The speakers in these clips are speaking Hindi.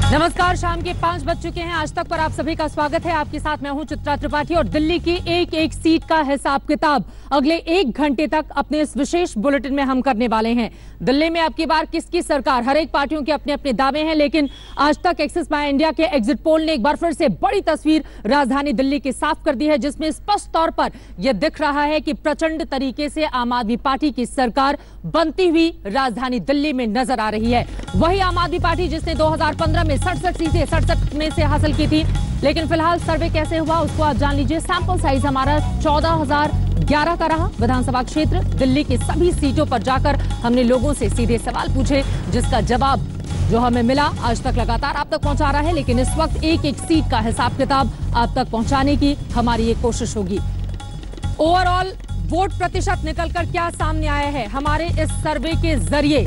नमस्कार, शाम के 5 बज चुके हैं। आज तक पर आप सभी का स्वागत है। आपके साथ मैं हूं चित्रा त्रिपाठी और दिल्ली की एक एक सीट का हिसाब किताब अगले 1 घंटे तक अपने इस विशेष बुलेटिन में हम करने वाले हैं। दिल्ली में अब की बार किसकी सरकार, हर एक पार्टियों के अपने अपने दावे हैं, लेकिन Aaj Tak Axis My India के एग्जिट पोल ने एक बार फिर से बड़ी तस्वीर राजधानी दिल्ली की साफ कर दी है, जिसमें स्पष्ट तौर पर यह दिख रहा है कि प्रचंड तरीके से आम आदमी पार्टी की सरकार बनती हुई राजधानी दिल्ली में नजर आ रही है। वही आम आदमी पार्टी जिसने 2015 में 67 सीटें 67 में से हासिल की थी, लेकिन फिलहाल सर्वे कैसे हुआ उसको आप जान लीजिए। सैंपल साइज हमारा 14,011 का रहा। विधानसभा क्षेत्र दिल्ली की सभी सीटों पर जाकर हमने लोगों से सीधे सवाल पूछे, जिसका जवाब जो हमें मिला आज तक लगातार आप तक पहुंचा रहा है, लेकिन इस वक्त एक एक सीट का हिसाब किताब आप तक पहुंचाने की हमारी ये कोशिश होगी। ओवरऑल वोट प्रतिशत निकलकर क्या सामने आया है हमारे इस सर्वे के जरिए,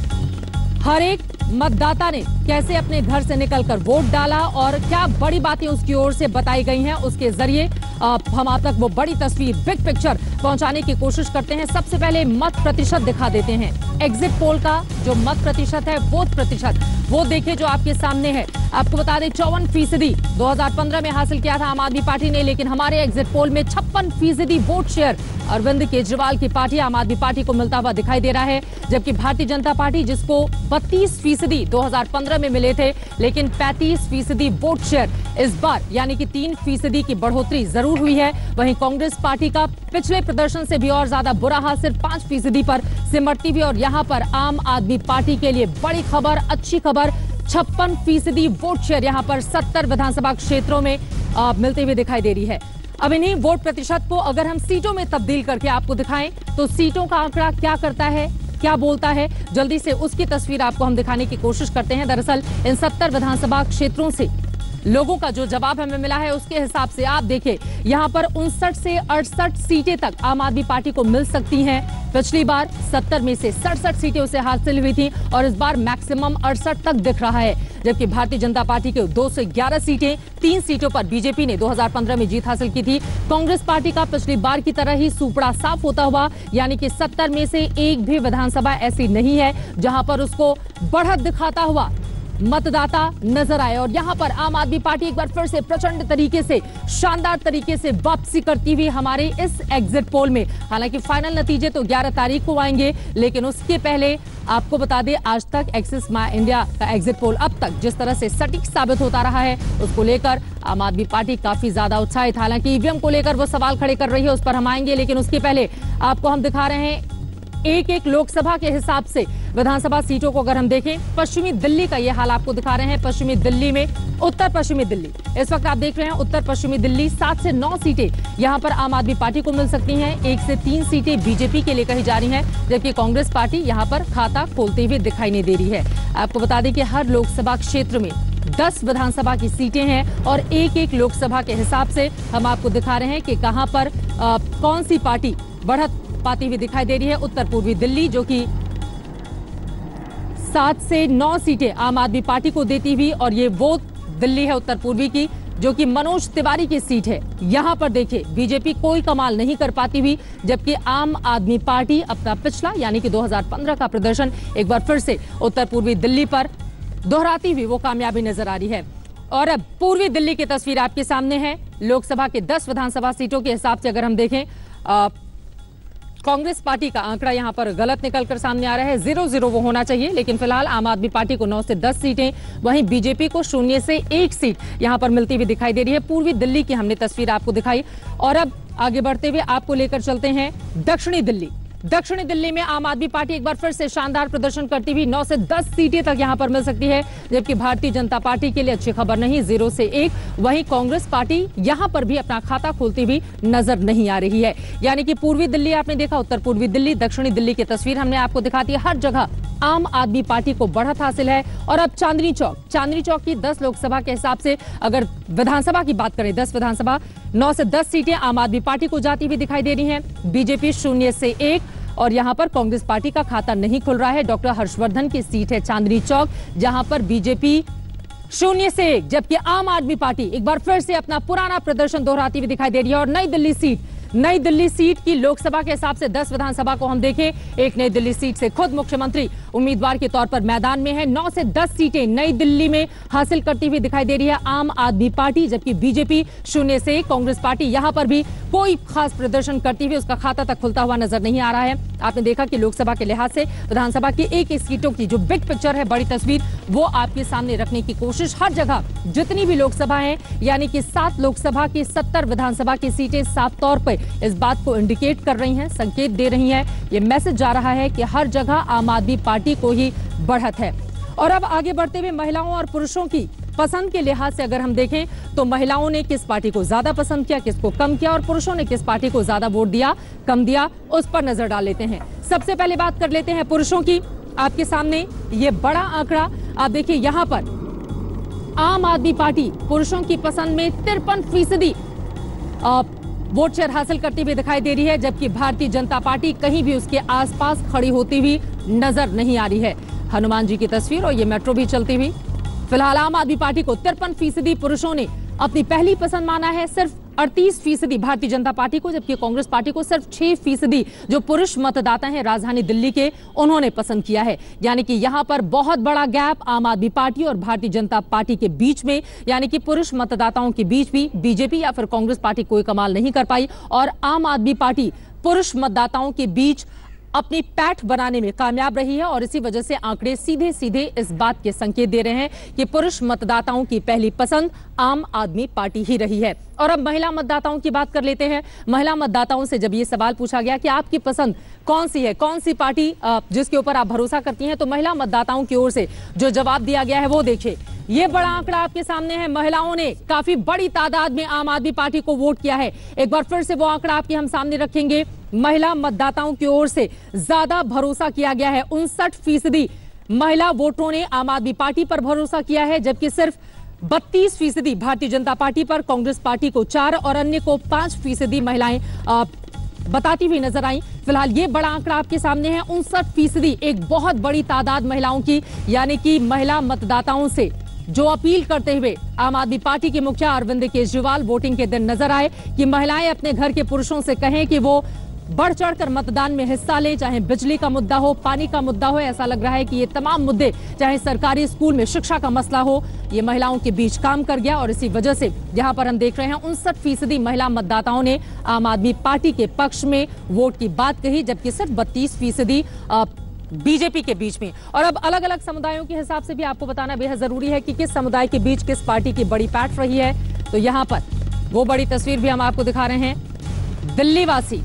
हर एक मतदाता ने कैसे अपने घर से निकलकर वोट डाला और क्या बड़ी बातें उसकी ओर से बताई गई हैं, उसके जरिए हम आप तक वो बड़ी तस्वीर, बिग पिक्चर पहुंचाने की कोशिश करते हैं। सबसे पहले मत प्रतिशत दिखा देते हैं। एग्जिट पोल का जो मत प्रतिशत है, वोट प्रतिशत, वो देखिए जो आपके सामने है। आपको बता दें 54% 2015 में हासिल किया था आम आदमी पार्टी ने, लेकिन हमारे एग्जिट पोल में 56% वोट शेयर अरविंद केजरीवाल की पार्टी आम आदमी पार्टी को मिलता हुआ दिखाई दे रहा है, जबकि भारतीय जनता पार्टी जिसको 32% 2015 में मिले थे, लेकिन 35% वोट शेयर इस बार यानी कि 3% की बढ़ोतरी जरूर हुई है। वहीं कांग्रेस पार्टी का पिछले प्रदर्शन से भी और ज्यादा बुरा हाल, सिर्फ 5% पर सिमटती हुई, और यहां पर आम आदमी पार्टी के लिए बड़ी खबर, अच्छी खबर, 56% वोट शेयर यहां पर 70 विधानसभा क्षेत्रों में मिलते हुए दिखाई दे रही है। अब इन्हीं वोट प्रतिशत को अगर हम सीटों में तब्दील करके आपको दिखाएं तो सीटों का आंकड़ा क्या करता है, क्या बोलता है, जल्दी से उसकी तस्वीर आपको हम दिखाने की कोशिश करते हैं। दरअसल इन 70 विधानसभा क्षेत्रों से लोगों का जो जवाब हमें मिला है उसके हिसाब से आप देखिए, यहां पर 59 से 68 सीटें तक आम आदमी पार्टी को मिल सकती हैं। पिछली बार 70 में से 67 सीटें उसे हासिल हुई थी और इस बार मैक्सिमम 68 तक दिख रहा है, जबकि भारतीय जनता पार्टी के 211 सीटें, 3 सीटों पर बीजेपी ने 2015 में जीत हासिल की थी। कांग्रेस पार्टी का पिछली बार की तरह ही सूपड़ा साफ होता हुआ, यानी कि 70 में से एक भी विधानसभा ऐसी नहीं है जहां पर उसको बढ़त दिखाता हुआ मतदाता नजर आए। और यहां पर आम आदमी पार्टी एक बार फिर से प्रचंड तरीके से, शानदार तरीके से वापसी करती हुई हमारे इस एग्जिट पोल में। हालांकि फाइनल नतीजे तो 11 तारीख को आएंगे, लेकिन उसके पहले आपको बता दें Aaj Tak Axis My India का एग्जिट पोल अब तक जिस तरह से सटीक साबित होता रहा है, उसको लेकर आम आदमी पार्टी काफी ज्यादा उत्साहित। हालांकि ईवीएम को लेकर वो सवाल खड़े कर रही है, उस पर हम आएंगे, लेकिन उसके पहले आपको हम दिखा रहे हैं एक एक लोकसभा के हिसाब से विधानसभा सीटों को। अगर हम देखें पश्चिमी दिल्ली का ये हाल आपको दिखा रहे हैं। पश्चिमी दिल्ली में, उत्तर पश्चिमी दिल्ली इस वक्त आप देख रहे हैं, उत्तर पश्चिमी दिल्ली 7 से 9 सीटें यहां पर आम आदमी पार्टी को मिल सकती हैं। 1 से 3 सीटें बीजेपी के लिए कही जा रही हैं, जबकि कांग्रेस पार्टी यहां पर खाता खोलते हुए दिखाई नहीं दे रही है। आपको बता दें कि हर लोकसभा क्षेत्र में 10 विधानसभा की सीटें हैं और एक एक लोकसभा के हिसाब से हम आपको दिखा रहे हैं कि कहां पर कौन सी पार्टी बढ़त पाती हुई दिखाई दे रही है। उत्तर पूर्वी दिल्ली जो कि 7 से 9 सीटें आम आदमी पार्टी को देती हुई, और ये वो दिल्ली है उत्तर पूर्वी की जो कि मनोज तिवारी की सीट है। यहां पर देखिए बीजेपी कोई कमाल नहीं कर पाती हुई, जबकि आम आदमी पार्टी अपना पिछला यानी कि 2015 का प्रदर्शन एक बार फिर से उत्तर पूर्वी दिल्ली पर दोहराती हुई वो कामयाबी नजर आ रही है। और अब पूर्वी दिल्ली की तस्वीर आपके सामने है। लोकसभा के 10 विधानसभा सीटों के हिसाब से अगर हम देखें, कांग्रेस पार्टी का आंकड़ा यहां पर गलत निकलकर सामने आ रहा है। 0-0 वो होना चाहिए, लेकिन फिलहाल आम आदमी पार्टी को 9 से 10 सीटें, वहीं बीजेपी को 0 से 1 सीट यहां पर मिलती हुई दिखाई दे रही है। पूर्वी दिल्ली की हमने तस्वीर आपको दिखाई, और अब आगे बढ़ते हुए आपको लेकर चलते हैं दक्षिणी दिल्ली। दक्षिणी दिल्ली में आम आदमी पार्टी एक बार फिर से शानदार प्रदर्शन करती हुई 9 से 10 सीटें तक यहां पर मिल सकती है, जबकि भारतीय जनता पार्टी के लिए अच्छी खबर नहीं, 0 से 1। वहीं कांग्रेस पार्टी यहां पर भी अपना खाता खोलती हुई नजर नहीं आ रही है। यानी कि पूर्वी दिल्ली आपने देखा, उत्तर पूर्वी दिल्ली, दक्षिणी दिल्ली की तस्वीर हमने आपको दिखाती है। हर जगह आम आदमी पार्टी को बढ़त हासिल है। और अब चांदनी चौक की 10 लोकसभा के हिसाब से अगर विधानसभा की बात करें, 10 विधानसभा, 9 से 10 सीटें आम आदमी पार्टी को जाती हुई दिखाई दे रही हैं। बीजेपी 0 से 1, और यहां पर कांग्रेस पार्टी का खाता नहीं खुल रहा है। डॉक्टर हर्षवर्धन की सीट है चांदनी चौक, जहां पर बीजेपी 0 से 1, जबकि आम आदमी पार्टी एक बार फिर से अपना पुराना प्रदर्शन दोहराती हुई दिखाई दे रही है। और नई दिल्ली सीट की लोकसभा के हिसाब से 10 विधानसभा को हम देखें, एक नई दिल्ली सीट से खुद मुख्यमंत्री उम्मीदवार के तौर पर मैदान में है। 9 से 10 सीटें नई दिल्ली में हासिल करती हुई दिखाई दे रही है आम आदमी पार्टी, जबकि बीजेपी 0 से। कांग्रेस पार्टी यहां पर भी कोई खास प्रदर्शन करती हुई उसका खाता तक खुलता हुआ नजर नहीं आ रहा है। आपने देखा कि लोकसभा के लिहाज से विधानसभा की एक सीटों की जो बिग पिक्चर है, बड़ी तस्वीर, वो आपके सामने रखने की कोशिश हर जगह जितनी भी लोकसभा है, यानी कि 7 लोकसभा की 70 विधानसभा की सीटें साफ तौर पर इस बात को इंडिकेट कर रही हैं, संकेत दे रही हैं। ये मैसेज जा रहा है कि हर जगह आम आदमी पार्टी को ही बढ़त है। और अब आगे बढ़ते हुए महिलाओं और पुरुषों की पसंद के लिहाज से अगर हम देखें तो महिलाओं ने किस पार्टी को ज्यादा पसंद किया, किसको कम किया, और पुरुषों ने किस पार्टी को ज्यादा वोट दिया, कम दिया, उस पर नजर डाल लेते हैं। सबसे पहले बात कर लेते हैं पुरुषों की। आपके सामने ये बड़ा आंकड़ा आप देखिए, यहां पर आम आदमी पार्टी पुरुषों की पसंद में 53% वोट शेयर हासिल करती हुई दिखाई दे रही है, जबकि भारतीय जनता पार्टी कहीं भी उसके आसपास खड़ी होती हुई नजर नहीं आ रही है। हनुमान जी की तस्वीर और ये मेट्रो भी चलती हुई। फिलहाल आम आदमी पार्टी को 53% पुरुषों ने अपनी पहली पसंद माना है, सिर्फ 38% भारतीय जनता पार्टी को, जबकि कांग्रेस पार्टी को सिर्फ 6% जो पुरुष मतदाता हैं राजधानी दिल्ली के, उन्होंने पसंद किया है। यानी कि यहां पर बहुत बड़ा गैप आम आदमी पार्टी और भारतीय जनता पार्टी के बीच में, यानी कि पुरुष मतदाताओं के बीच भी बीजेपी या फिर कांग्रेस पार्टी कोई कमाल नहीं कर पाई, और आम आदमी पार्टी पुरुष मतदाताओं के बीच अपनी पैठ बनाने में कामयाब रही है। और इसी वजह से आंकड़े सीधे सीधे इस बात के संकेत दे रहे हैं कि पुरुष मतदाताओं की पहली पसंद आम आदमी पार्टी ही रही है। और अब महिला मतदाताओं की बात कर लेते हैं। महिला मतदाताओं से जब ये सवाल पूछा गया कि आपकी पसंद कौन सी है, कौन सी पार्टी जिसके ऊपर आप भरोसा करती हैं, तो महिला मतदाताओं की ओर से जो जवाब दिया गया है वो देखिए। ये बड़ा आंकड़ा आपके सामने है। महिलाओं ने काफी बड़ी तादाद में आम आदमी पार्टी को वोट किया है। एक बार फिर से वो आंकड़ा आपके हम सामने रखेंगे। महिला मतदाताओं की ओर से ज्यादा भरोसा किया गया है। 59% महिला वोटरों ने आम आदमी पार्टी पर भरोसा किया है, जबकि सिर्फ 32% भारतीय जनता पार्टी पर, कांग्रेस पार्टी को 4 और अन्य को 5% महिलाएं बताती हुई नजर आई। फिलहाल ये बड़ा आंकड़ा आपके सामने है। 59% एक बहुत बड़ी तादाद महिलाओं की, यानी कि महिला मतदाताओं से जो अपील करते हुए आम आदमी पार्टी के मुखिया अरविंद केजरीवाल वोटिंग के दिन नजर आए कि महिलाएं अपने घर के पुरुषों से कहें कि वो बढ़ चढ़कर मतदान में हिस्सा लें, चाहे बिजली का मुद्दा हो, पानी का मुद्दा हो। ऐसा लग रहा है कि ये तमाम मुद्दे, चाहे सरकारी स्कूल में शिक्षा का मसला हो, ये महिलाओं के बीच काम कर गया। और इसी वजह से यहां पर हम देख रहे हैं 59% महिला मतदाताओं ने आम आदमी पार्टी के पक्ष में वोट की बात कही, जबकि सिर्फ 32% बीजेपी के बीच में। और अब अलग अलग समुदायों के हिसाब से भी आपको बताना बेहद जरूरी है कि किस समुदाय के बीच किस पार्टी की बड़ी पैठ रही है। तो यहां पर वो बड़ी तस्वीर भी हम आपको दिखा रहे हैं। दिल्ली वासी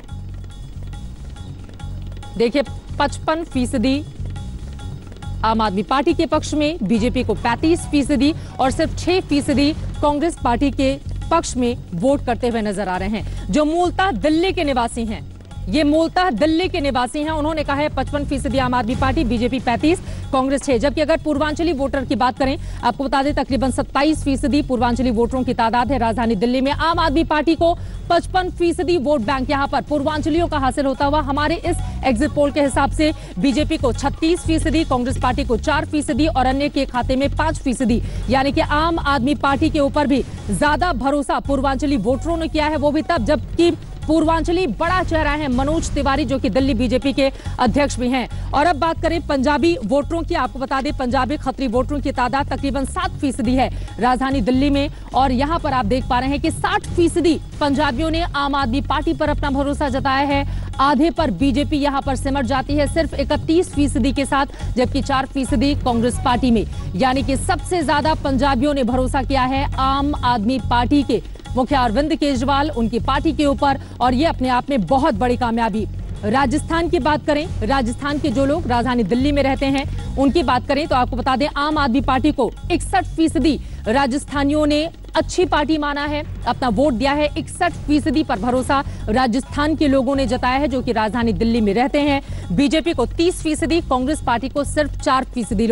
देखिए, 55% आम आदमी पार्टी के पक्ष में, बीजेपी को 35% और सिर्फ 6% कांग्रेस पार्टी के पक्ष में वोट करते हुए नजर आ रहे हैं। जो मूलतः दिल्ली के निवासी हैं, ये मूलतः दिल्ली के निवासी हैं, उन्होंने कहा है 55% आम आदमी पार्टी, बीजेपी 35, कांग्रेस 6। जबकि अगर पूर्वांचली वोटर की बात करें, आपको बता दें तकरीबन 27% पूर्वांचली वोटरों की तादाद है राजधानी दिल्ली में। आम आदमी पार्टी को 55% वोट बैंक यहां पर पूर्वांचलियों का हासिल होता हुआ हमारे इस एग्जिट पोल के हिसाब से बीजेपी को 36%, कांग्रेस पार्टी को 4% और अन्य के खाते में 5%। यानी कि आम आदमी पार्टी के ऊपर भी ज्यादा भरोसा पूर्वांचली वोटरों ने किया है, वो भी तब जबकि पूर्वांचली बड़ा चेहरा है मनोज तिवारी, जो कि दिल्ली बीजेपी के अध्यक्ष भी हैं। और अब बात करें पंजाबी वोटरों की, आपको बता दें पंजाबी खत्री वोटरों की तादाद तकरीबन 7% है राजधानी दिल्ली में। और यहां पर आप देख पा रहे हैं कि 60% पंजाबियों ने आम आदमी पार्टी पर अपना भरोसा जताया है। आधे पर बीजेपी यहां पर सिमट जाती है सिर्फ 31% के साथ, जबकि 4% कांग्रेस पार्टी में। यानी कि सबसे ज्यादा पंजाबियों ने भरोसा किया है आम आदमी पार्टी के मुखिया अरविंद केजरीवाल, उनकी पार्टी के ऊपर, और ये अपने आप में बहुत बड़ी कामयाबी। राजस्थान की बात करें, राजस्थान के जो लोग राजधानी दिल्ली में रहते हैं उनकी बात करें तो आपको बता दें आम आदमी पार्टी को 61% राजस्थानियों ने अच्छी पार्टी माना है, अपना वोट दिया है। 61% पर भरोसा राजस्थान के लोगों ने जताया है जो कि राजधानी दिल्ली में रहते हैं। बीजेपी को 30%, कांग्रेस पार्टी को सिर्फ 4% लोग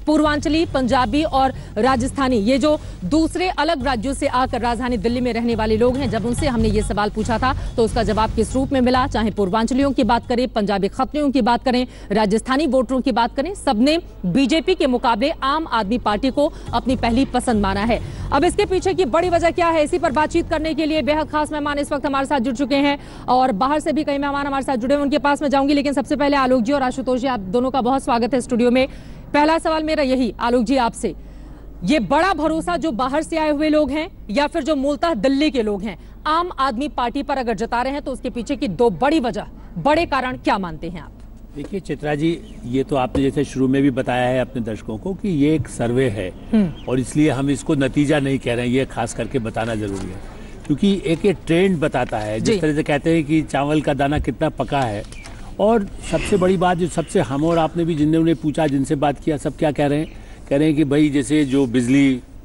पूर्वांचली, पंजाबी और राजस्थानी, ये जो दूसरे अलग राज्यों से आकर राजधानी दिल्ली में रहने वाले लोग हैं, जब उनसे हमने ये सवाल पूछा था तो उसका जवाब किस रूप में मिला? चाहे पूर्वांचलियों की बात करें, पंजाबी खत्रियों की बात करें, राजस्थानी वोटरों की बात करें, सबने बीजेपी के मुकाबले आम आदमी पार्टी को अपनी पहली पसंद माना है। अब इसके पीछे की बड़ी वजह क्या है, इसी पर बातचीत करने के लिए बेहद खास मेहमान इस वक्त हमारे साथ जुड़ चुके हैं और बाहर से भी कई मेहमान हमारे साथ जुड़े हैं, उनके पास मैं जाऊंगी। लेकिन सबसे पहले आलोक जी और आशुतोष जी, आप दोनों का बहुत स्वागत है स्टूडियो में। पहला सवाल मेरा यही आलोक जी आपसे, ये बड़ा भरोसा जो बाहर से आए हुए लोग हैं या फिर जो मूलतः दिल्ली के लोग हैं आम आदमी पार्टी पर अगर जता रहे हैं तो उसके पीछे की दो बड़ी वजह, बड़े कारण क्या मानते हैं आप? देखिए चित्रा जी, ये तो आपने जैसे शुरू में भी बताया है अपने दर्शकों को कि ये एक सर्वे है और इसलिए हम इसको नतीजा नहीं कह रहे हैं, ये खास करके बताना जरूरी है क्योंकि एक ये ट्रेंड बताता है। जिस तरह से कहते हैं कि चावल का दाना कितना पका है, और सबसे बड़ी बात जो सबसे हम और आपने भी जिनने उन्हें पूछा, जिनसे बात किया, सब क्या कह रहे हैं? कह रहे हैं कि भाई जैसे जो बिजली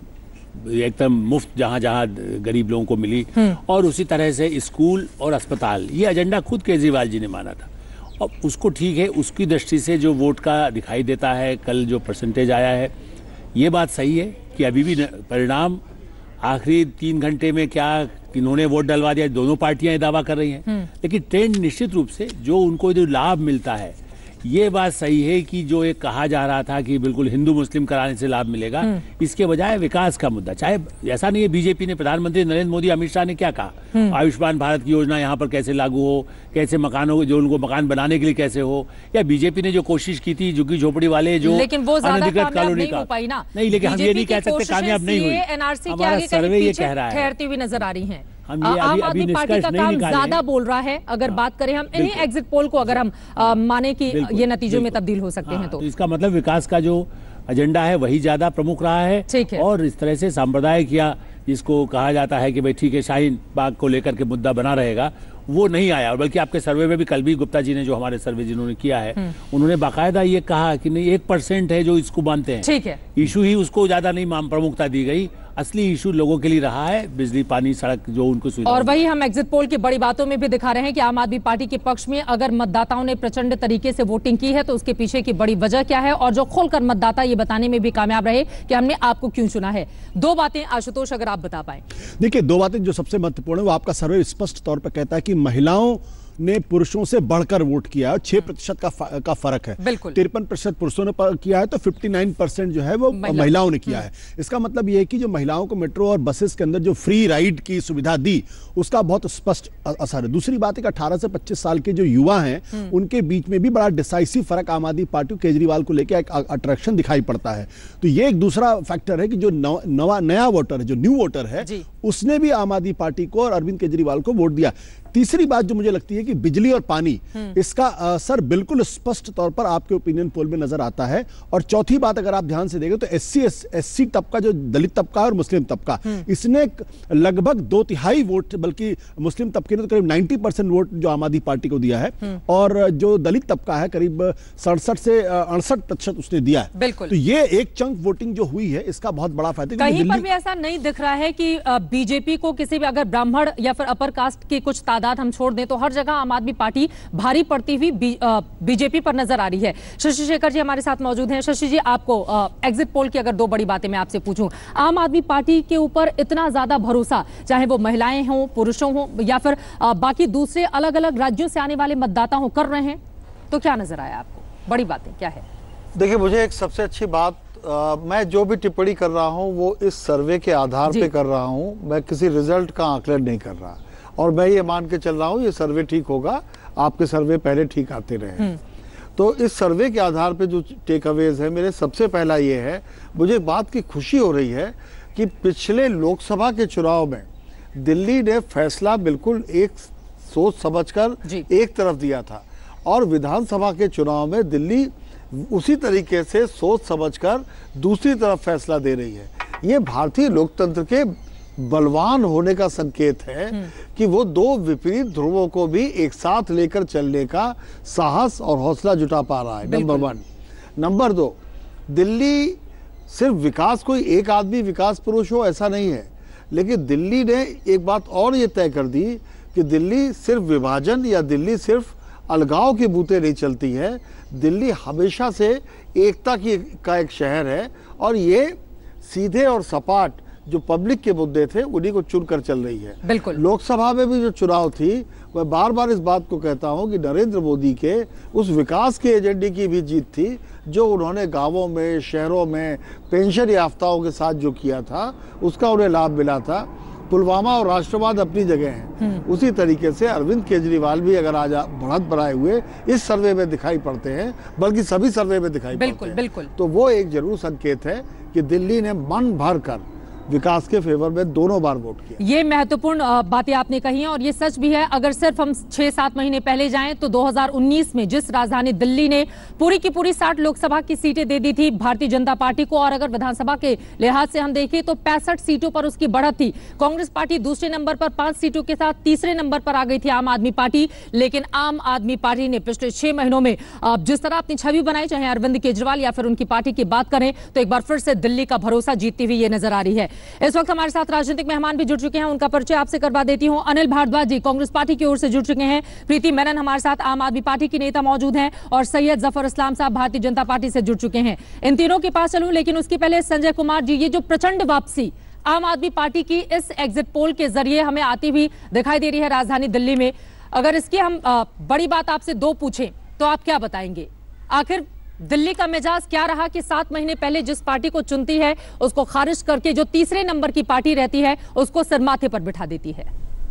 एकदम मुफ्त जहाँ जहाँ गरीब लोगों को मिली और उसी तरह से स्कूल और अस्पताल, ये एजेंडा खुद केजरीवाल जी ने माना था और उसको ठीक है, उसकी दृष्टि से जो वोट का दिखाई देता है, कल जो परसेंटेज आया है, ये बात सही है कि अभी भी परिणाम आखिरी 3 घंटे में क्या इन्होंने वोट डलवा दिया, दोनों पार्टियां दावा कर रही हैं। लेकिन ट्रेंड निश्चित रूप से जो उनको जो लाभ मिलता है, ये बात सही है कि जो एक कहा जा रहा था कि बिल्कुल हिंदू मुस्लिम कराने से लाभ मिलेगा, इसके बजाय विकास का मुद्दा। चाहे ऐसा नहीं है, बीजेपी ने, प्रधानमंत्री नरेंद्र मोदी, अमित शाह ने क्या कहा, आयुष्मान भारत की योजना यहाँ पर कैसे लागू हो, कैसे मकानों जो उनको मकान बनाने के लिए कैसे हो, या बीजेपी ने जो कोशिश की थी झुग्गी झोपड़ी वाले जो अनधिकृत कॉलोनी का, नहीं, लेकिन हम ये नहीं कह सकते कामयाब नहीं हुई। हमारा सर्वे ये कह रहा है, ठहरती हुई नजर आ रही है। हम आम आदमी पार्टी का काम ज्यादा बोल रहा है, अगर बात करें हम इन्हीं एग्जिट पोल को अगर हम माने कि ये नतीजों में तब्दील हो सकते हैं तो इसका मतलब विकास का जो एजेंडा है वही ज्यादा प्रमुख रहा है। और इस तरह से सांप्रदायिक या जिसको कहा जाता है कि भाई ठीक है शाहीन बाग को लेकर के मुद्दा बना रहेगा, वो नहीं आया। और बल्कि आपके सर्वे में भी कल भी गुप्ता जी ने जो हमारे सर्वे जिन्होंने किया है, उन्होंने बाकायदा ये कहा कि नहीं 1% है जो इसको मानते हैं, ठीक है, इशू ही उसको ज्यादा नहीं प्रमुखता दी गई। असली इशू लोगों के लिए रहा है बिजली, पानी, सड़क, जो उनको सुविधा। और वही हम एग्जिट पोल की बड़ी बातों में भी दिखा रहे हैं कि आम आदमी पार्टी के पक्ष में अगर मतदाताओं ने प्रचंड तरीके से वोटिंग की है तो उसके पीछे की बड़ी वजह क्या है, और जो खोलकर मतदाता ये बताने में भी कामयाब रहे कि हमने आपको क्यों चुना है। दो बातें आशुतोष अगर आप बता पाए। देखिए, दो बातें जो सबसे महत्वपूर्ण है वो आपका सर्वे स्पष्ट तौर पर कहता है कि महिलाओं ने पुरुषों से बढ़कर वोट किया है। 6% का फर्क है। 53% पुरुषों ने किया है तो 59% जो है वो महिलाओं ने किया है। इसका मतलब यह है कि जो महिलाओं को मेट्रो और बसेस के अंदर जो फ्री राइड की सुविधा दी, उसका बहुत स्पष्ट असर है। दूसरी बात है कि 18 से 25 साल के जो युवा हैं उनके बीच में भी बड़ा डिसाइसिव फर्क आम आदमी पार्टी केजरीवाल को लेकर एक अट्रैक्शन दिखाई पड़ता है। तो ये एक दूसरा फैक्टर है कि जो नया वोटर है, जो न्यू वोटर है, उसने भी आम आदमी पार्टी को और अरविंद केजरीवाल को वोट दिया। तीसरी बात जो मुझे लगती है कि बिजली और पानी, इसका असर बिल्कुल स्पष्ट तौर पर आपके ओपिनियन पोल में नजर आता है। और चौथी बात अगर आप ध्यान से देखें तो एससी तबका, जो दलित तबका और मुस्लिम तबका, इसने लगभग 2/3 वोट, बल्कि मुस्लिम तबके ने तो करीब 90% वोट जो आम आदमी पार्टी को दिया है, और जो दलित तबका है करीब 67 से 68% उसने दिया है। बिल्कुल। तो ये एक चंक वोटिंग जो हुई है इसका बहुत बड़ा फायदा। कहीं पर भी ऐसा नहीं दिख रहा है कि बीजेपी को किसी भी, अगर ब्राह्मण या फिर अपर कास्ट की कुछ हम छोड़ दें तो हर जगह आम आदमी पार्टी भारी पड़ती हुई बीजेपी पर नजर आ रही है। शशि शेखर जी हमारे साथ मौजूद हैं। शशि जी, आपको एग्जिट पोल की अगर दो बड़ी बातें मैं आपसे पूछूं, आम आदमी पार्टी के ऊपर इतना ज्यादा भरोसा, चाहे वो महिलाएं हों, पुरुषों हों या फिर बाकी दूसरे अलग अलग राज्यों से आने वाले मतदाता हों, कर रहे हैं, तो क्या नजर आया आपको? बड़ी बातें क्या है? देखिए, मुझे एक सबसे अच्छी बात, मैं जो भी टिप्पणी कर रहा हूं वो इस सर्वे के आधार पे कर रहा हूं, मैं किसी रिजल्ट का आकलन नहीं कर रहा, और मैं ये मान के चल रहा हूँ ये सर्वे ठीक होगा। आपके सर्वे पहले ठीक आते रहे। तो इस सर्वे के आधार पे जो टेक अवेज है, मेरे सबसे पहला ये है, मुझे बात की खुशी हो रही है कि पिछले लोकसभा के चुनाव में दिल्ली ने फैसला बिल्कुल एक सोच समझकर एक तरफ दिया था, और विधानसभा के चुनाव में दिल्ली उसी तरीके से सोच समझकर दूसरी तरफ फैसला दे रही है। ये भारतीय लोकतंत्र के बलवान होने का संकेत है कि वो दो विपरीत ध्रुवों को भी एक साथ लेकर चलने का साहस और हौसला जुटा पा रहा है। नंबर 1। नंबर 2, दिल्ली सिर्फ विकास, कोई एक आदमी विकास पुरुष हो ऐसा नहीं है, लेकिन दिल्ली ने एक बात और ये तय कर दी कि दिल्ली सिर्फ विभाजन या दिल्ली सिर्फ अलगाव के बूते नहीं चलती है। दिल्ली हमेशा से एकता का एक शहर है और ये सीधे और सपाट जो पब्लिक के मुद्दे थे उन्हीं को चुनकर चल रही है। बिल्कुल। लोकसभा में भी जो चुनाव थी, मैं बार बार इस बात को कहता हूं कि नरेंद्र मोदी के उस विकास के एजेंडे की भी जीत थी जो उन्होंने गांवों में, शहरों में पेंशन याफ्ताओं के साथ जो किया था उसका उन्हें लाभ मिला था। पुलवामा और राष्ट्रवाद अपनी जगह हैं। उसी तरीके से अरविंद केजरीवाल भी अगर आज बढ़त बनाए हुए इस सर्वे में दिखाई पड़ते हैं, बल्कि सभी सर्वे में दिखाई पड़ते हैं, बिल्कुल, तो वो एक जरूर संकेत है कि दिल्ली ने मन भर कर विकास के फेवर में दोनों बार वोट किया। ये महत्वपूर्ण बातें आपने कही हैं और ये सच भी है। अगर सिर्फ हम 6-7 महीने पहले जाएं तो 2019 में जिस राजधानी दिल्ली ने पूरी की पूरी 60 लोकसभा की सीटें दे दी थी भारतीय जनता पार्टी को, और अगर विधानसभा के लिहाज से हम देखें तो 65 सीटों पर उसकी बढ़त थी। कांग्रेस पार्टी दूसरे नंबर पर 5 सीटों के साथ तीसरे नंबर पर आ गई थी आम आदमी पार्टी। लेकिन आम आदमी पार्टी ने पिछले 6 महीनों में जिस तरह अपनी छवि बनाई, चाहे अरविंद केजरीवाल या फिर उनकी पार्टी की बात करें, तो एक बार फिर से दिल्ली का भरोसा जीतती हुई ये नजर आ रही है। इस वक्त हमारे साथ राजनीतिक मेहमान भी जुड़ चुके हैं, उनका परिचय आपसे करवा देती हूं। अनिल भारद्वाज जी कांग्रेस पार्टी की ओर से जुड़ चुके हैं, प्रीति मेनन हमारे साथ आम आदमी पार्टी की नेता मौजूद हैं, और सैयद जफर इस्लाम साहब भारतीय जनता पार्टी से जुड़ चुके हैं। इन तीनों के पास चलूं, लेकिन उसके पहले संजय कुमार जी, ये जो प्रचंड वापसी आम आदमी पार्टी की इस एग्जिट पोल के जरिए हमें आती हुई दिखाई दे रही है राजधानी दिल्ली में, अगर इसकी हम बड़ी बात आपसे 2 पूछें तो आप क्या बताएंगे? आखिर दिल्ली का मिजाज क्या रहा कि 7 महीने पहले जिस पार्टी को चुनती है उसको खारिज करके जो तीसरे नंबर की पार्टी रहती है उसको सिरमाथे पर बिठा देती है?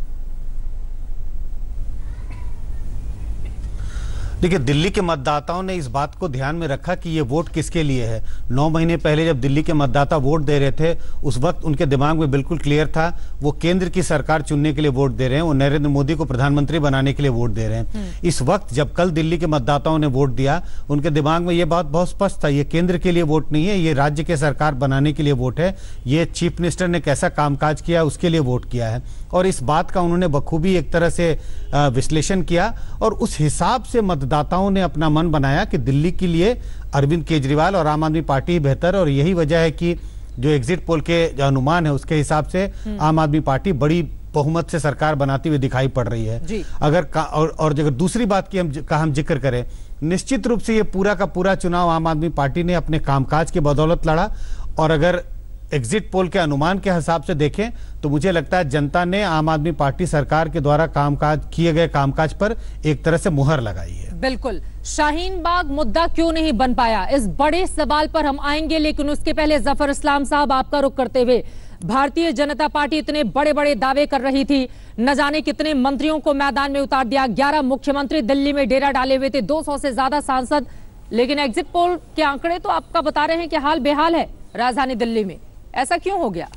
देखिए, दिल्ली के मतदाताओं ने इस बात को ध्यान में रखा कि ये वोट किसके लिए है। 9 महीने पहले जब दिल्ली के मतदाता वोट दे रहे थे, उस वक्त उनके दिमाग में बिल्कुल क्लियर था वो केंद्र की सरकार चुनने के लिए वोट दे रहे हैं, वो नरेंद्र मोदी को प्रधानमंत्री बनाने के लिए वोट दे रहे हैं। इस वक्त जब कल दिल्ली के मतदाताओं ने वोट दिया, उनके दिमाग में ये बात बहुत स्पष्ट था, ये केंद्र के लिए वोट नहीं है, ये राज्य के सरकार बनाने के लिए वोट है, ये चीफ मिनिस्टर ने कैसा कामकाज किया उसके लिए वोट किया है। और इस बात का उन्होंने बखूबी एक तरह से विश्लेषण किया और उस हिसाब से मतदाताओं ने अपना मन बनाया कि दिल्ली के लिए अरविंद केजरीवाल और आम आदमी पार्टी बेहतर। और यही वजह है कि जो एग्जिट पोल के जो अनुमान है उसके हिसाब से आम आदमी पार्टी बड़ी बहुमत से सरकार बनाती हुई दिखाई पड़ रही है। अगर अगर दूसरी बात की हम जिक्र करें, निश्चित रूप से ये पूरा का पूरा चुनाव आम आदमी पार्टी ने अपने कामकाज की बदौलत लड़ा, और अगर एग्जिट पोल के अनुमान के हिसाब से देखें तो मुझे लगता है जनता ने आम आदमी पार्टी सरकार के द्वारा किए गए कामकाज पर एक तरह से मुहर लगाई है। बिल्कुल। शाहीन बाग मुद्दा क्यों नहीं बन पाया, इस बड़े सवाल पर हम आएंगे, लेकिन उसके पहले जफर इस्लाम साहब आपका रुख करते हुए, भारतीय जनता पार्टी इतने बड़े बड़े दावे कर रही थी, न जाने कितने मंत्रियों को मैदान में उतार दिया, 11 मुख्यमंत्री दिल्ली में डेरा डाले हुए थे, 200 से ज्यादा सांसद, लेकिन एग्जिट पोल के आंकड़े तो आपका बता रहे हैं कि हाल बेहाल है राजधानी दिल्ली में। ऐसा क्यों हो गया?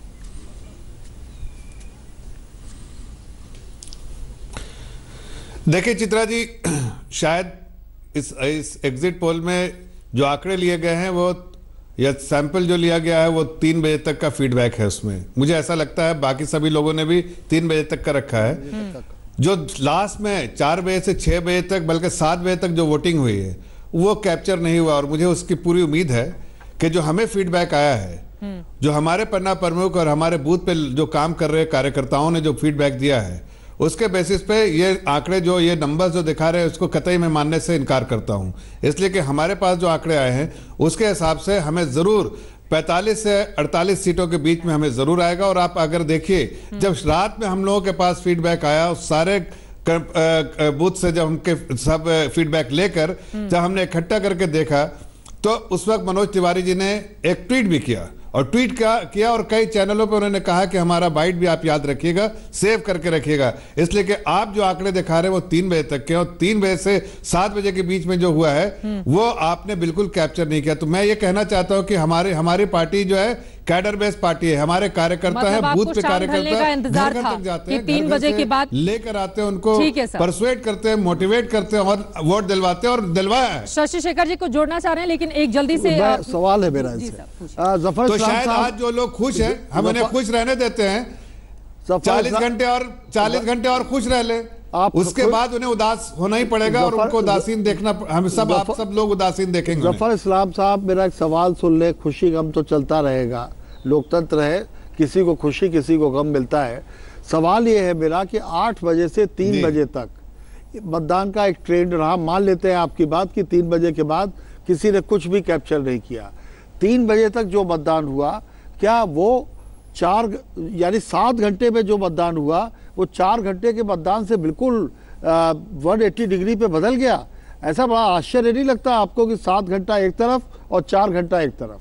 देखिए चित्रा जी, शायद इस एग्जिट पोल में जो आंकड़े लिए गए हैं वो, या सैंपल जो लिया गया है वो 3 बजे तक का फीडबैक है उसमें। मुझे ऐसा लगता है बाकी सभी लोगों ने भी 3 बजे तक का रखा है। जो लास्ट में 4 बजे से 6 बजे तक, बल्कि 7 बजे तक जो वोटिंग हुई है वो कैप्चर नहीं हुआ। और मुझे उसकी पूरी उम्मीद है कि जो हमें फीडबैक आया है, जो हमारे पन्ना प्रमुख और हमारे बूथ पे जो काम कर रहे कार्यकर्ताओं ने जो फीडबैक दिया है, उसके बेसिस पे ये आंकड़े जो ये नंबर्स जो दिखा रहे हैं उसको कतई मैं मानने से इनकार करता हूं। इसलिए कि हमारे पास जो आंकड़े आए हैं उसके हिसाब से हमें जरूर 45 से 48 सीटों के बीच में हमें जरूर आएगा। और आप अगर देखिए, जब रात में हम लोगों के पास फीडबैक आया, उस सारे बूथ से जब उनके सब फीडबैक लेकर जब हमने इकट्ठा करके देखा, तो उस वक्त मनोज तिवारी जी ने एक ट्वीट भी किया, और ट्वीट किया और कई चैनलों पर उन्होंने कहा कि हमारा बाइट भी आप याद रखिएगा, सेव करके रखिएगा। इसलिए कि आप जो आंकड़े दिखा रहे हैं वो 3 बजे तक के, और 3 बजे से 7 बजे के बीच में जो हुआ है वो आपने बिल्कुल कैप्चर नहीं किया। तो मैं ये कहना चाहता हूं कि हमारी पार्टी जो है कैडर बेस्ड पार्टी है, हमारे कार्यकर्ता मतलब है, बूथ पे कार्यकर्ता इंतजार था कि 3 बजे के बाद लेकर आते हैं, उनको परसुएट करते हैं, मोटिवेट करते हैं और वोट दिलवाते हैं, और दिलवाया है। शशि शेखर जी को जोड़ना चाह रहे हैं, लेकिन एक जल्दी से सवाल है मेरा इनसे। तो शायद आज जो लोग खुश हैं, हम उन्हें खुश रहने देते हैं, 40 घंटे और खुश रह ले, उसके बाद उन्हें उदास होना ही पड़ेगा, और उनको उदासीन देखना, हम सब आप सब लोग उदासीन देखेंगे। जफर इस्लाम साहब, मेरा एक सवाल सुन ले। खुशी गम तो चलता रहेगा, लोकतंत्र है, किसी को खुशी किसी को गम मिलता है। सवाल ये है मेरा कि 8 बजे से 3 बजे तक मतदान का एक ट्रेंड रहा। मान लेते हैं आपकी बात कि 3 बजे के बाद किसी ने कुछ भी कैप्चर नहीं किया। 3 बजे तक जो मतदान हुआ, क्या वो 7 घंटे में जो मतदान हुआ वो 4 घंटे के मतदान से बिल्कुल 180 डिग्री पे बदल गया? ऐसा बड़ा आश्चर्य नहीं लगता आपको कि 7 घंटा एक तरफ और 4 घंटा एक तरफ?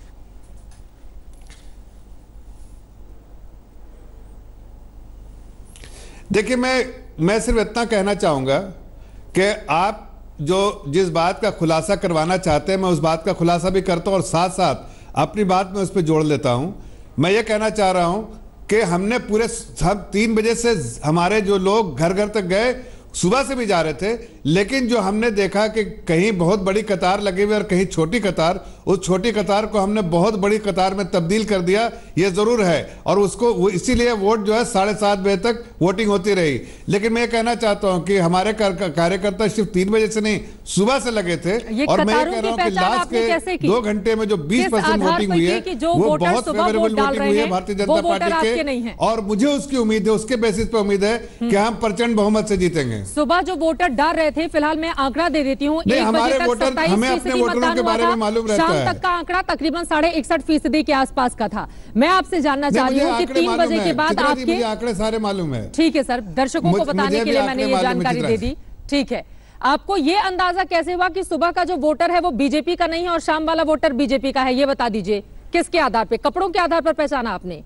देखिए, मैं सिर्फ इतना कहना चाहूंगा कि आप जिस बात का खुलासा करवाना चाहते हैं, मैं उस बात का खुलासा भी करता हूं और साथ साथ अपनी बात में उस पर जोड़ लेता हूं। मैं ये कहना चाह रहा हूं कि हमने सब 3 बजे से हमारे जो लोग घर घर तक गए, सुबह से भी जा रहे थे, लेकिन जो हमने देखा कि कहीं बहुत बड़ी कतार लगी हुई और कहीं छोटी कतार, उस छोटी कतार को हमने बहुत बड़ी कतार में तब्दील कर दिया, ये जरूर है। और उसको इसीलिए वोट जो है 7:30 बजे तक वोटिंग होती रही। लेकिन मैं ये कहना चाहता हूं कि हमारे कार्यकर्ता सिर्फ 3 बजे से नहीं, सुबह से लगे थे। और मैं ये कह रहा हूं कि लास्ट के 2 घंटे में जो 20% वोटिंग हुई है वो बहुत फेवरेबल वोटिंग हुई है भारतीय जनता पार्टी के, और मुझे उसकी उम्मीद है, उसके बेसिस पे उम्मीद है कि हम प्रचंड बहुमत से जीतेंगे। सुबह जो वोटर डर रहे थे, फिलहाल मैं आंकड़ा दे देती हूँ, 1 बजे तक 27% मतदान हुआ था। शाम तक का आंकड़ा तकरीबन 61.5% के आसपास का था। मैं आपसे जानना चाह रही हूँ कि 3 बजे के बाद आपके आंकड़े सारे मालूम है। ठीक है सर, दर्शकों को बताने के लिए मैंने ये जानकारी दे दी। ठीक है, आपको ये अंदाजा कैसे हुआ कि सुबह का जो वोटर है वो बीजेपी का नहीं है और शाम वाला वोटर बीजेपी का है? ये बता दीजिए, किसके आधार पे, कपड़ों के आधार पर पहचाना आपने?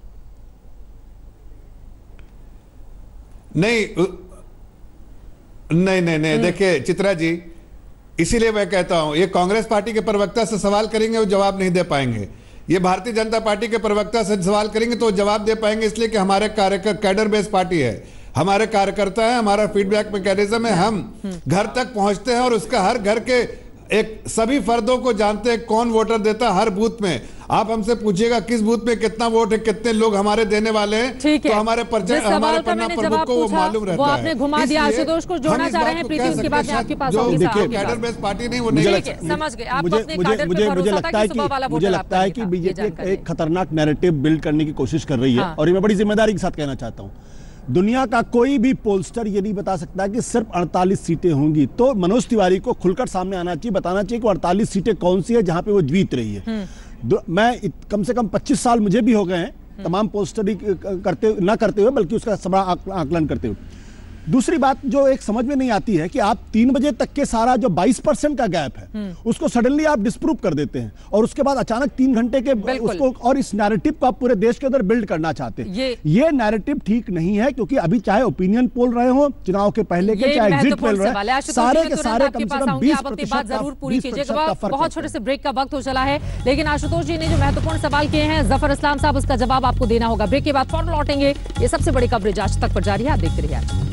नहीं, देखिए चित्रा जी, इसीलिए मैं कहता हूं, ये कांग्रेस पार्टी के प्रवक्ता से सवाल करेंगे वो जवाब नहीं दे पाएंगे। ये भारतीय जनता पार्टी के प्रवक्ता से सवाल करेंगे तो वो जवाब दे पाएंगे, इसलिए कि हमारे कैडर बेस पार्टी है, हमारे कार्यकर्ता है, हमारा फीडबैक मैकेनिज्म है, हम घर तक पहुंचते हैं और उसका हर घर के सभी फर्दों को जानते हैं कौन वोटर देता है हर बूथ में। आप हमसे पूछिएगा किस बूथ में कितना वोट है, कितने लोग हमारे देने वाले हैं, तो हमारे पन्ना प्रमुख को वो मालूम रहता है। वो आपने घुमा दिया। आशुतोष को जोड़ना चाह रहे हैं प्रीति, उसके बाद मैं आपके पास आऊंगी। कैडर बेस पार्टी नहीं, वो नहीं समझ गए आप। मुझे लगता है कि बीजेपी एक खतरनाक नैरेटिव बिल्ड करने की कोशिश कर रही है, और ये मैं बड़ी जिम्मेदारी के साथ कहना चाहता हूँ। दुनिया का कोई भी पोलस्टर ये नहीं बता सकता कि सिर्फ 48 सीटें होंगी, तो मनोज तिवारी को खुलकर सामने आना चाहिए, बताना चाहिए कि 48 सीटें कौन सी है जहां पे वो जीत रही है। मैं कम से कम 25 साल मुझे भी हो गए हैं तमाम पोलस्टरी करते हुए, बल्कि उसका समा आकलन करते हुए। दूसरी बात जो एक समझ में नहीं आती है कि आप 3 बजे तक के सारा जो 22% का गैप है उसको सडनली आप डिस्प्रूव कर देते हैं, और उसके बाद अचानक 3 घंटे के उसको, और इस नैरेटिव को आप पूरे देश के अंदर बिल्ड करना चाहते हैं। ये नैरेटिव ठीक नहीं है, क्योंकि अभी चाहे ओपिनियन पोल रहे हो चुनाव के पहले के, चाहे एग्जिट पोल रहे, सारे के सारे कम से कम 20% बहुत छोटे से ब्रेक का वक्त हो चला है, लेकिन आशुतोष जी ने जो महत्वपूर्ण सवाल किए हैं जफर इस्लाम साहब, उसका जवाब आपको देना होगा। ब्रेक के बाद फौरन लौटेंगे। ये सबसे बड़ी कवरेज आज तक पर जारी है, आप देखते रहिए।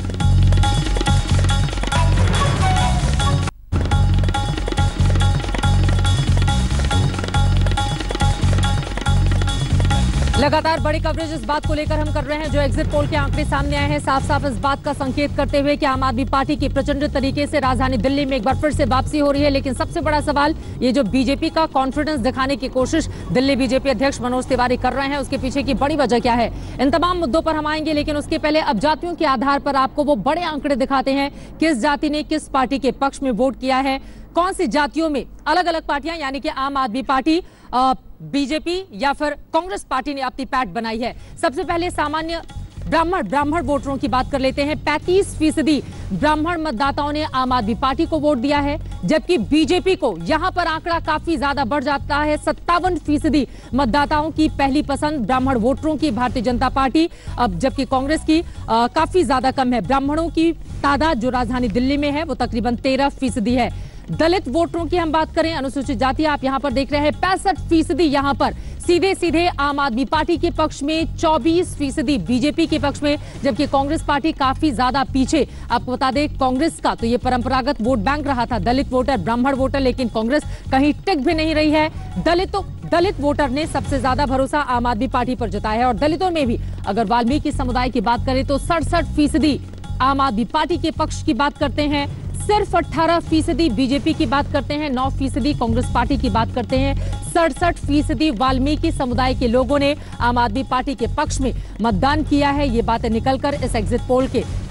लगातार बड़ी कवरेज इस बात को लेकर हम कर रहे हैं, जो एग्जिट पोल के आंकड़े सामने आए हैं साफ साफ इस बात का संकेत करते हुए कि आम आदमी पार्टी की प्रचंड तरीके से राजधानी दिल्ली में एक बार फिर से वापसी हो रही है। लेकिन सबसे बड़ा सवाल, ये जो बीजेपी का कॉन्फिडेंस दिखाने की कोशिश दिल्ली बीजेपी अध्यक्ष मनोज तिवारी कर रहे हैं, उसके पीछे की बड़ी वजह क्या है? इन तमाम मुद्दों पर हम आएंगे, लेकिन उसके पहले अब जातियों के आधार पर आपको वो बड़े आंकड़े दिखाते हैं, किस जाति ने किस पार्टी के पक्ष में वोट किया है, कौन सी जातियों में अलग अलग पार्टियां यानी कि आम आदमी पार्टी, बीजेपी या फिर कांग्रेस पार्टी ने अपनी पैठ बनाई है। सबसे पहले सामान्य ब्राह्मण वोटरों की बात कर लेते हैं। 35% ब्राह्मण मतदाताओं ने आम आदमी पार्टी को वोट दिया है, जबकि बीजेपी को यहां पर आंकड़ा काफी ज्यादा बढ़ जाता है। 57% मतदाताओं की पहली पसंद ब्राह्मण वोटरों की भारतीय जनता पार्टी, अब जबकि कांग्रेस की काफी ज्यादा कम है। ब्राह्मणों की तादाद जो राजधानी दिल्ली में है वो तकरीबन 13% है। दलित वोटरों की हम बात करें, अनुसूचित जाति, आप यहां पर देख रहे हैं 65% यहां पर सीधे आम आदमी पार्टी के पक्ष में, 24% बीजेपी के पक्ष में, जबकि कांग्रेस पार्टी काफी ज्यादा पीछे। आपको बता दें कांग्रेस का तो ये परंपरागत वोट बैंक रहा था, दलित वोटर, ब्राह्मण वोटर, लेकिन कांग्रेस कहीं टिक भी नहीं रही है। दलित वोटर ने सबसे ज्यादा भरोसा आम आदमी पार्टी पर जताया है, और दलितों में भी अगर वाल्मीकि समुदाय की बात करें तो 67% आम आदमी पार्टी के पक्ष की बात करते हैं, सिर्फ 18% बीजेपी की बात करते हैं, 9% कांग्रेस पार्टी की बात करते हैं, 67% वाल्मीकि समुदाय के लोगों ने आम आदमी पार्टी के पक्ष में मतदान किया है। ये बातें निकलकर इस एग्जिट पोल के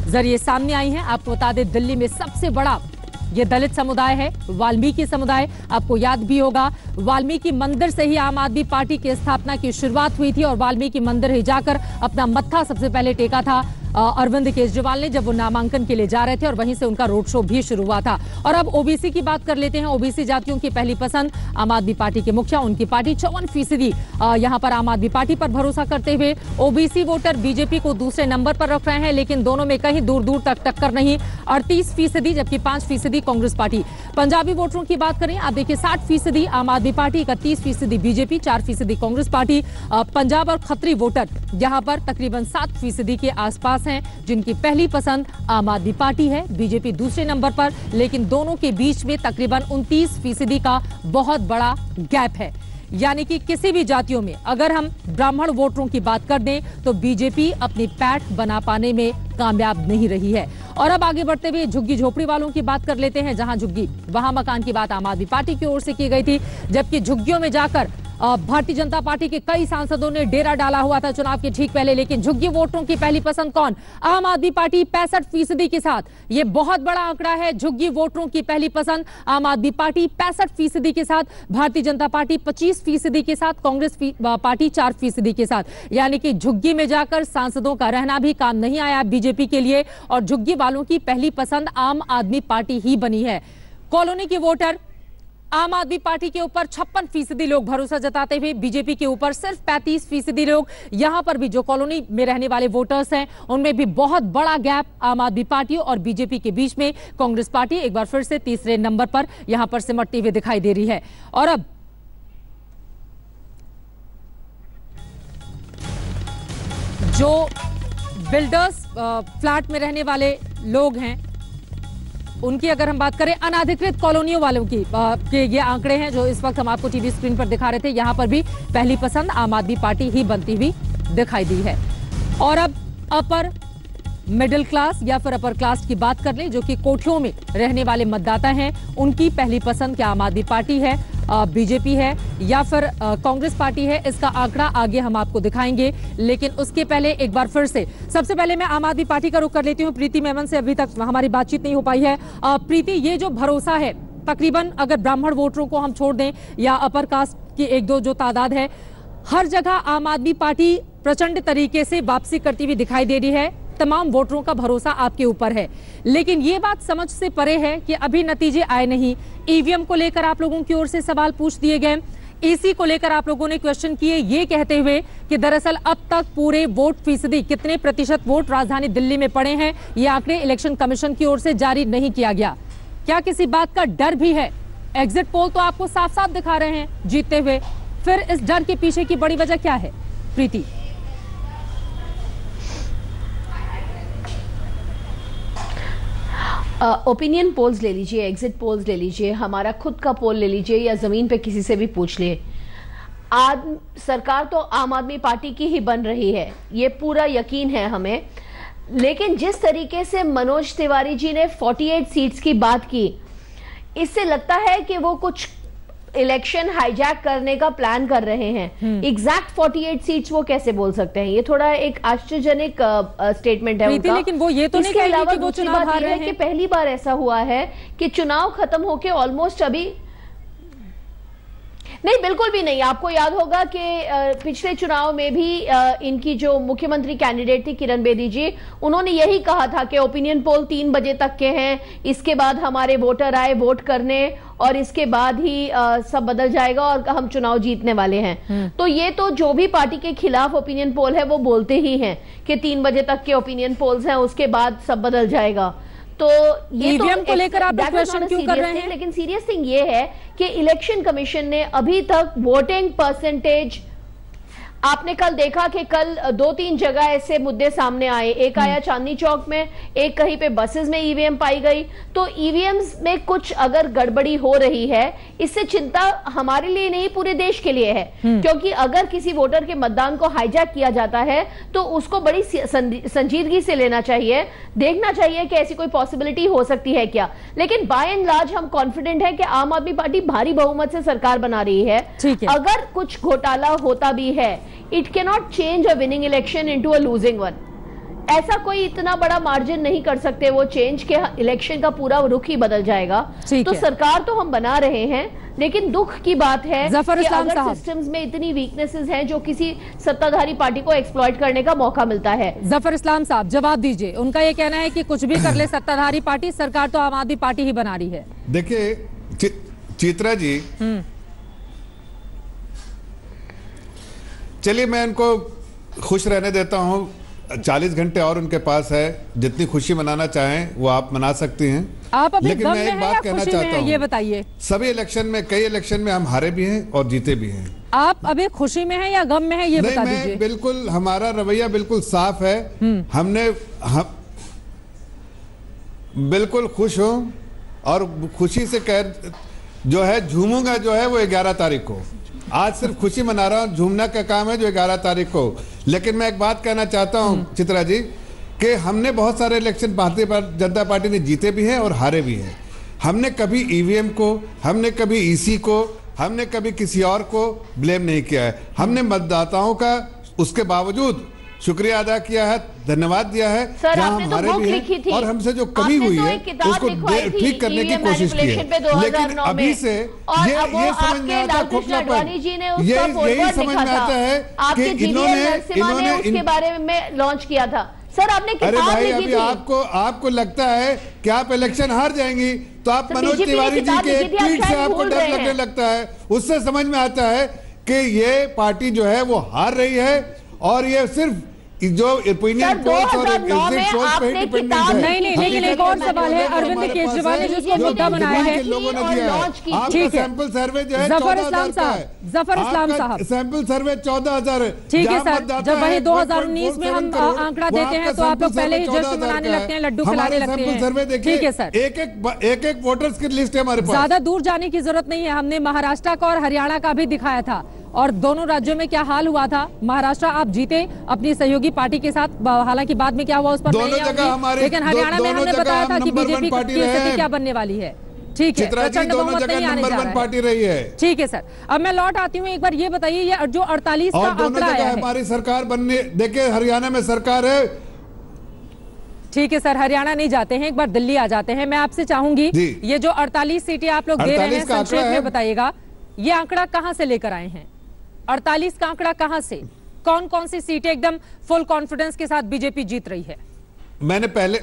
जरिए सामने आई हैं। आपको बता दें, दिल्ली में सबसे बड़ा ये दलित समुदाय है, वाल्मीकि समुदाय। आपको याद भी होगा, वाल्मीकि मंदिर से ही आम आदमी पार्टी की स्थापना की शुरुआत हुई थी और वाल्मीकि मंदिर ही जाकर अपना मत्था सबसे पहले टेका था अरविंद केजरीवाल ने, जब वो नामांकन के लिए जा रहे थे, और वहीं से उनका रोड शो भी शुरू हुआ था। और अब ओबीसी की बात कर लेते हैं। ओबीसी जातियों की पहली पसंद आम आदमी पार्टी के मुखिया, उनकी पार्टी 54% यहां पर आम आदमी पार्टी पर भरोसा करते हुए ओबीसी वोटर बीजेपी को दूसरे नंबर पर रख रहे हैं, लेकिन दोनों में कहीं दूर दूर तक टक्कर नहीं। 38%, जबकि 5% कांग्रेस पार्टी। पंजाबी वोटरों की बात करें, आप देखिए 60% Aam Aadmi party, 31% BJP, 4% Congress party. Punjab और खत्री वोटर यहां पर तकरीबन 7% के आसपास हैं, जिनकी पहली पसंद आम आदमी पार्टी है, बीजेपी दूसरे नंबर पर, लेकिन दोनों के बीच में तकरीबन 29% का बहुत बड़ा गैप है। यानी कि किसी भी जातियों में अगर हम ब्राह्मण वोटरों की बात कर दें तो बीजेपी अपनी पैठ बना पाने में कामयाब नहीं रही है। और अब आगे बढ़ते हुए झुग्गी झोपड़ी वालों की बात कर लेते हैं। जहां झुग्गी, वहां मकान की बात आम आदमी पार्टी की ओर से की गई थी, जबकि झुग्गियों में जाकर भारतीय जनता पार्टी के कई सांसदों ने डेरा डाला हुआ था चुनाव के ठीक पहले। लेकिन झुग्गी वोटरों की पहली पसंद कौन? आम आदमी पार्टी 65% के साथ। ये बहुत बड़ा आंकड़ा है। झुग्गी वोटरों की पहली पसंद आम आदमी पार्टी 65% के साथ, भारतीय जनता पार्टी 25% के साथ, कांग्रेस पार्टी 4% के साथ। यानी कि झुग्गी में जाकर सांसदों का रहना भी काम नहीं आया बीजेपी के लिए, और झुग्गी वालों की पहली पसंद आम आदमी पार्टी ही बनी है। कॉलोनी के वोटर आम आदमी पार्टी के ऊपर 56% लोग भरोसा जताते हुए, बीजेपी के ऊपर सिर्फ 35% लोग। यहां पर भी जो कॉलोनी में रहने वाले वोटर्स हैं, उनमें भी बहुत बड़ा गैप आम आदमी पार्टी और बीजेपी के बीच में। कांग्रेस पार्टी एक बार फिर से तीसरे नंबर पर यहां पर सिमटती हुई दिखाई दे रही है। और अब जो बिल्डर्स फ्लैट में रहने वाले लोग हैं, उनकी अगर हम बात करें, अनाधिकृत कॉलोनियों वालों की के ये आंकड़े हैं जो इस वक्त हम आपको टीवी स्क्रीन पर दिखा रहे थे। यहां पर भी पहली पसंद आम आदमी पार्टी ही बनती हुई दिखाई दी है। और अब अपर मिडिल क्लास या फिर अपर क्लास की बात कर लें, जो कि कोठियों में रहने वाले मतदाता हैं, उनकी पहली पसंद क्या आम आदमी पार्टी है, बीजेपी है या फिर कांग्रेस पार्टी है, इसका आंकड़ा आगे हम आपको दिखाएंगे। लेकिन उसके पहले एक बार फिर से सबसे पहले मैं आम आदमी पार्टी का रुख कर लेती हूँ। प्रीति मेमन से अभी तक हमारी बातचीत नहीं हो पाई है। प्रीति, ये जो भरोसा है, तकरीबन अगर ब्राह्मण वोटरों को हम छोड़ दें या अपर कास्ट की एक दो जो तादाद है, हर जगह आम आदमी पार्टी प्रचंड तरीके से वापसी करती हुई दिखाई दे रही है। तमाम वोटरों का भरोसा आपके ऊपर है, लेकिन ये बात समझ से परे है कि अभी नतीजे आए नहीं। ईवीएम को लेकर आप लोगों की ओर से सवाल पूछ दिए गए, ईसी को लेकर आप लोगों ने क्वेश्चन किए, ये कहते हुए कि दरअसल अब तक पूरे वोट फीसदी, कितने प्रतिशत वोट राजधानी दिल्ली में पड़े हैं, ये आंकड़े इलेक्शन कमीशन की ओर से जारी नहीं किया गया। क्या किसी बात का डर भी है? एग्जिट पोल तो आपको साफ साफ दिखा रहे हैं जीतते हुए, फिर इस डर के पीछे की बड़ी वजह क्या है? प्रीति, ओपिनियन पोल्स ले लीजिए, एग्जिट पोल्स ले लीजिए, हमारा खुद का पोल ले लीजिए या जमीन पे किसी से भी पूछ ले, सरकार तो आम आदमी पार्टी की ही बन रही है, ये पूरा यकीन है हमें। लेकिन जिस तरीके से मनोज तिवारी जी ने 48 सीट्स की बात की, इससे लगता है कि वो कुछ इलेक्शन हाईजैक करने का प्लान कर रहे हैं। एग्जैक्ट 48 सीट्स वो कैसे बोल सकते हैं? ये थोड़ा एक आश्चर्यजनक स्टेटमेंट है उनका। लेकिन वो ये तो नहीं कह रहे कि वो चुनाव हार रहे हैं। कि पहली बार ऐसा हुआ है कि चुनाव खत्म होके ऑलमोस्ट अभी नहीं, बिल्कुल भी नहीं। आपको याद होगा कि पिछले चुनाव में भी इनकी जो मुख्यमंत्री कैंडिडेट थी किरण बेदी जी, उन्होंने यही कहा था कि ओपिनियन पोल 3 बजे तक के हैं, इसके बाद हमारे वोटर आए वोट करने और इसके बाद ही सब बदल जाएगा और हम चुनाव जीतने वाले हैं। तो ये तो जो भी पार्टी के खिलाफ ओपिनियन पोल है वो बोलते ही हैं कि 3 बजे तक के ओपिनियन पोल्स हैं, उसके बाद सब बदल जाएगा। तो ये ईवीएम को लेकर आप क्वेश्चन क्यों कर रहे हैं? लेकिन सीरियस थिंग ये है कि इलेक्शन कमीशन ने अभी तक वोटिंग परसेंटेज, आपने कल देखा कि कल 2-3 जगह ऐसे मुद्दे सामने आए, एक आया चांदनी चौक में, एक कहीं पे बसेस में ईवीएम पाई गई। तो ईवीएम्स में कुछ अगर गड़बड़ी हो रही है, इससे चिंता हमारे लिए नहीं पूरे देश के लिए है, क्योंकि अगर किसी वोटर के मतदान को हाईजैक किया जाता है तो उसको बड़ी संजीदगी से लेना चाहिए, देखना चाहिए कि ऐसी कोई पॉसिबिलिटी हो सकती है क्या। लेकिन बाय एंड लार्ज हम कॉन्फिडेंट है कि आम आदमी पार्टी भारी बहुमत से सरकार बना रही है। अगर कुछ घोटाला होता भी है, it cannot change a winning election into a losing one. ऐसा कोई इतना बड़ा मार्जिन नहीं कर सकते वो चेंज के इलेक्शन का पूरा रुख ही बदल जाएगा। तो सरकार तो हम बना रहे हैं, लेकिन दुख की बात है कि अगर सिस्टम्स में इतनी वीकनेसेस हैं जो किसी सत्ताधारी पार्टी को एक्सप्लॉइट करने का मौका मिलता है। जफर इस्लाम साहब जवाब दीजिए। उनका ये कहना है कि कुछ भी कर ले सत्ताधारी पार्टी, सरकार तो आम आदमी पार्टी ही बना रही है। देखिए चित्रा जी, चलिए मैं इनको खुश रहने देता हूं, 40 घंटे और उनके पास है, जितनी खुशी मनाना चाहें वो आप मना सकती हैं। आप अभी लेकिन मैं एक बात कहना चाहता हूं, ये बताइए, सभी इलेक्शन में, कई इलेक्शन में हम हारे भी हैं और जीते भी हैं। आप अभी खुशी में हैं या गम में हैं, ये बता दीजिए। बिल्कुल, हमारा रवैया बिल्कुल साफ है। हम बिल्कुल खुश हूं और खुशी से जो है झूमूंगा, जो है वो 11 तारीख को। आज सिर्फ खुशी मना रहा हूं, झूमना का काम है जो 11 तारीख को। लेकिन मैं एक बात कहना चाहता हूं चित्रा जी, कि हमने बहुत सारे इलेक्शन भारतीय जनता पार्टी ने जीते भी हैं और हारे भी हैं। हमने कभी ईवीएम को, हमने कभी ईसी को, हमने कभी किसी और को ब्लेम नहीं किया है। हमने मतदाताओं का उसके बावजूद शुक्रिया अदा किया है, धन्यवाद दिया है। सर, आपने तो बुक लिखी थी और हमसे जो कमी हुई है उसको ठीक करने की कोशिश की है। लेकिन अभी से ये समझ में आता खोखलापन, यही समझ में आता है कि इन्होंने उसके बारे में लॉन्च किया था। सर आपने किताब अरे भाई, लिखी अभी थी। आपको लगता है कि आप इलेक्शन हार जाएंगी तो आप मनोज तिवारी जी के ट्वीट से आपको डर लगने लगता है। उससे समझ में आता है कि ये पार्टी जो है वो हार रही है और ये सिर्फ जो ओपिनियन पोल्स और एग्जिट पोल्स पे डिपेंडेंट है। नहीं, लेकिन एक और सवाल है, अरविंद केजरीवाल ने जिसको मुद्दा बनाया है, लोगों ने दिया है। आपका सैंपल सर्वे जो है जफर इस्लाम साहब, सैंपल सर्वे 14,000 है। ठीक है सर, जब वही 2019 में हम आंकड़ा देते हैं तो आप लोग पहले ही जश्न मनाने लगते हैं, लड्डू खिलाने लगते हैं। सर्वे देखिए, ठीक है सर, एक वोटर्स की लिस्ट है हमारे पास। ज्यादा दूर जाने की जरूरत नहीं है। हमने महाराष्ट्र का और हरियाणा का भी दिखाया था और दोनों राज्यों में क्या हाल हुआ था। महाराष्ट्र आप जीते अपनी सहयोगी पार्टी के साथ, हालांकि बाद में क्या हुआ उस पर दोनों जगह हमारे, लेकिन हरियाणा में हमने बताया था कि बीजेपी की स्थिति क्या बनने वाली है। ठीक है, प्रचंड बहुमत नहीं आने जा रहा है। पार्टी रही है। ठीक है सर, अब मैं लौट आती हूँ। एक बार ये बताइए, ये जो 48 का आंकड़ा है, हमारी सरकार बनने, देखिए हरियाणा में सरकार है। ठीक है सर, हरियाणा नहीं जाते हैं, एक बार दिल्ली आ जाते हैं। मैं आपसे चाहूंगी ये जो 48 सीटें आप लोग दे रहे हैं, संक्षेप में बताइएगा ये आंकड़ा कहां से लेकर आए हैं? 48 का आंकड़ा कहां से, कौन कौन सी सीटें एकदम फुल कॉन्फिडेंस के साथ बीजेपी जीत रही है? मैंने पहले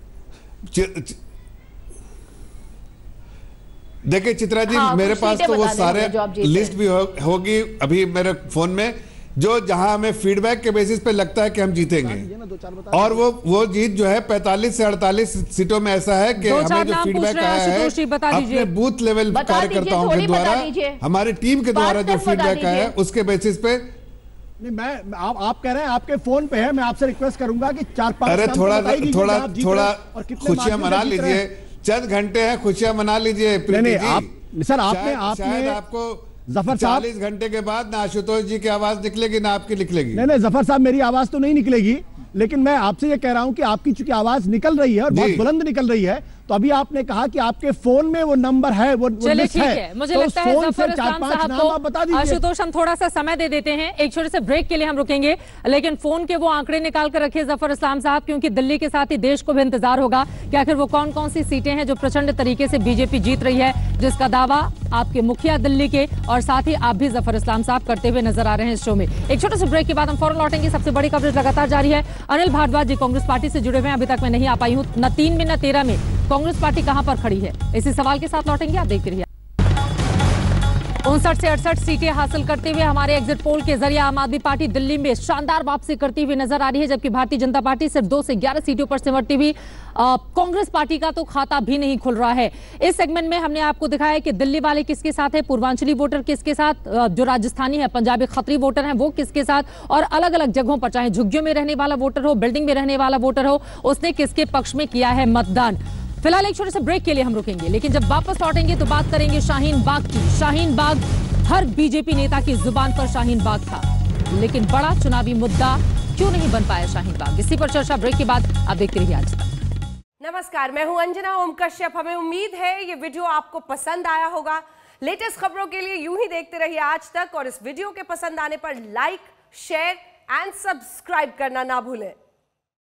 देखिए चित्रा जी, मेरे पास तो वो सारे लिस्ट भी होगी अभी मेरे फोन में, जो जहां हमें फीडबैक के बेसिस पे लगता है कि हम जीतेंगे। और वो जीत जो है 45 से 48 सीटों में ऐसा है कि हमें जो फीडबैक आया है अपने बूथ लेवल कार्यकर्ताओं के द्वारा, हमारी टीम के द्वारा जो फीडबैक आया है उसके बेसिस पे। नहीं, आप कह रहे हैं आपके फोन पे है, मैं आपसे रिक्वेस्ट करूंगा कि 4-5 अरे थोड़ा खुशियां मना लीजिए, चंद घंटे हैं, खुशियां मना लीजिए। सर आपने आपको जफर साहब 40 घंटे के बाद ना आशुतोष जी की आवाज निकलेगी ना आपकी निकलेगी। नहीं जफर साहब, मेरी आवाज तो नहीं निकलेगी, लेकिन मैं आपसे ये कह रहा हूं कि आपकी चूंकि आवाज निकल रही है और बहुत बुलंद निकल रही है, तो अभी आपने कहा कि आपके फोन में वो नंबर है, वो लिस्ट है। मुझे लगता है जफर इस्लाम साहब को, आशुतोष हम थोड़ा सा समय दे देते हैं, एक छोटे से ब्रेक के लिए हम रुकेंगे, लेकिन फोन के वो आंकड़े निकाल कर रखिए जफर इस्लाम साहब, क्योंकि दिल्ली के साथ ही देश को भी इंतजार होगा कि आखिर वो कौन कौन सी सीटें हैं जो प्रचंड तरीके से बीजेपी जीत रही है, जिसका दावा आपके मुखिया दिल्ली के और साथ ही आप भी जफर इस्लाम साहब करते हुए नजर आ रहे हैं इस शो में। एक छोटे से ब्रेक के बाद हम फौरन लौटेंगे। सबसे बड़ी कवरेज लगातार जारी है। अनिल भारद्वाज जी कांग्रेस पार्टी से जुड़े हुए हैं, अभी तक मैं नहीं आ पाई हूं, न 3 में न 13 में कांग्रेस पार्टी कहां पर खड़ी है, इसी सवाल के साथ लौटेंगे, आप देखते रहिए। 59 से 68 सीटें हासिल करते हुए हमारे एग्जिट पोल के जरिए आम आदमी पार्टी दिल्ली में शानदार वापसी करती हुई नजर आ रही है, जबकि भारतीय जनता पार्टी सिर्फ 2 से 11 सीटों पर सिमटती हुई। कांग्रेस पार्टी का तो खाता भी नहीं खुल रहा है। इस सेगमेंट में हमने आपको दिखाया कि दिल्ली वाले किसके साथ है, पूर्वांचली वोटर किसके साथ, जो राजस्थानी है, पंजाबी खत्री वोटर है वो किसके साथ, और अलग अलग जगहों पर, चाहे झुग्गियों में रहने वाला वोटर हो, बिल्डिंग में रहने वाला वोटर हो, उसने किसके पक्ष में किया है मतदान। फिलहाल एक छोटे से ब्रेक के लिए हम रुकेंगे, लेकिन जब वापस लौटेंगे तो बात करेंगे शाहीन बाग की। शाहीन बाग हर बीजेपी नेता की जुबान पर शाहीन बाग था, लेकिन बड़ा चुनावी मुद्दा क्यों नहीं बन पाया शाहीन बाग, इसी पर चर्चा ब्रेक के बाद आप देखते रहिए आज तक। नमस्कार, मैं हूं अंजना ओम कश्यप। हमें उम्मीद है ये वीडियो आपको पसंद आया होगा। लेटेस्ट खबरों के लिए यूं ही देखते रहिए आज तक, और इस वीडियो के पसंद आने पर लाइक, शेयर एंड सब्सक्राइब करना ना भूलें।